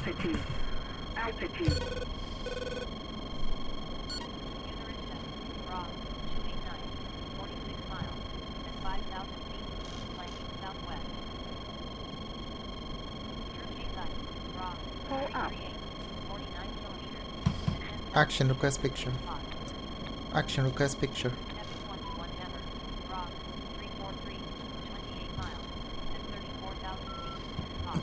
Altitude. Altitude. Rock 289, 46 miles, at 5,000 feet, flanking southwest. Turkey side, Rock 338, 49 kilometers, at 10,000 Action request picture. hot. Action request picture. F-16 Hammer, Rock 343, 28 miles, at 34,000 feet, hot.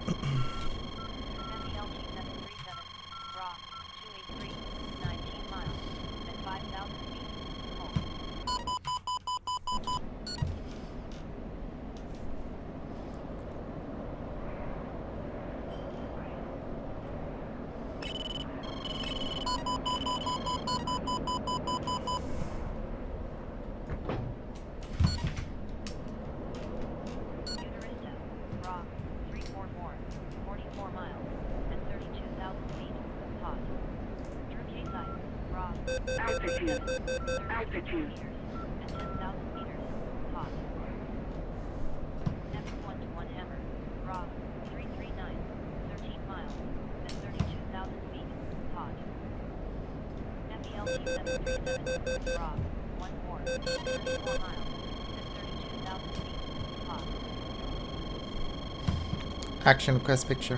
MELT-737, Rock 283, 19 miles, at 5,000 feet, cold. Uterista, Rock 344, 44 miles, at 32,000 feet, hot. Turkey side, Rock Altitude. 37, Altitude. meters, at 10,000 meters, hot. F-16 Hammer, Rock 339, 13 miles, at 32,000 feet, hot. MELT-737, Rock 14, 34 miles, at 32,000 feet, hot. Action request picture.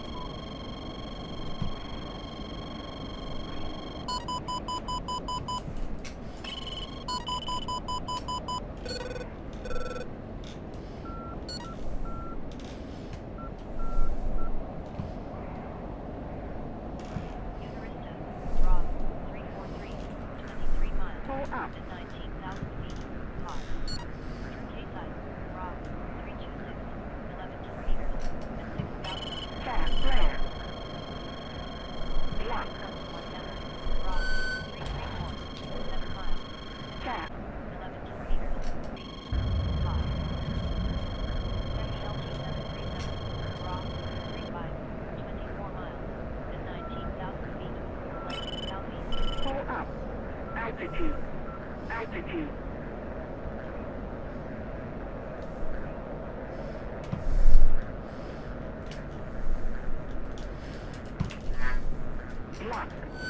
Uterista, Rock 343, 23 miles, Pull up. at 19,000 feet, hot. Turkey side, Rock 326, 11 kilometers, at 6,000 meters, Cat flare. Block. F-16 Hammer, Rock 334, 7 miles, Cat. 11 kilometers, east, hot. MELT-737, Rock 35, 24 miles, at 19,000 feet, flanking southeast. Pull up. Altitude. Altitude. Block.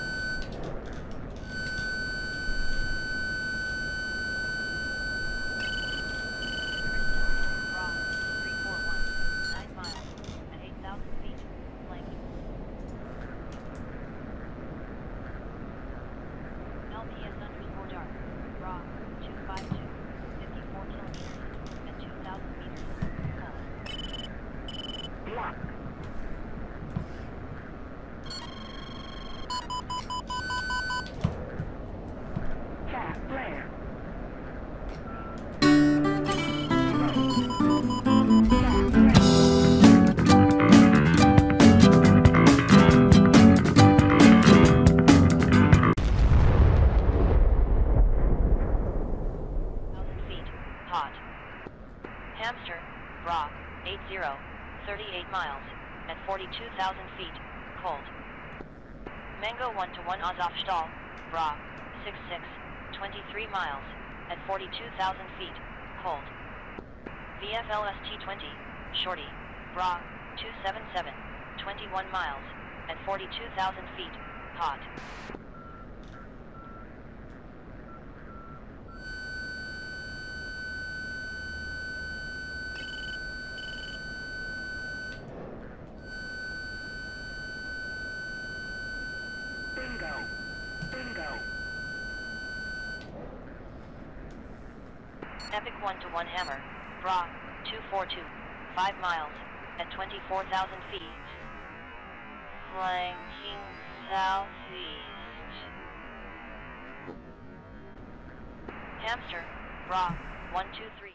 Rock 341, 9 miles, at 8,000 feet, flanking. LPS_dark, Rock 252, 54 kilometers, at 2,000 meters, cold. Block. Cat flare. Feet, hot. Hamster, Rock 80, 38 miles, at 42,000 feet, cold. Mango 1-1 Azovstal, Rock 66, 23 miles, at 42,000 feet, cold. VFLST-20, Shorty, Rock 277, 21 miles, at 42,000 feet, hot. Bingo. Bingo. Epic 1-1 Hammer, Rock 242, 5 miles, at 24,000 feet. Flanking southeast. Hamster, Rock 123,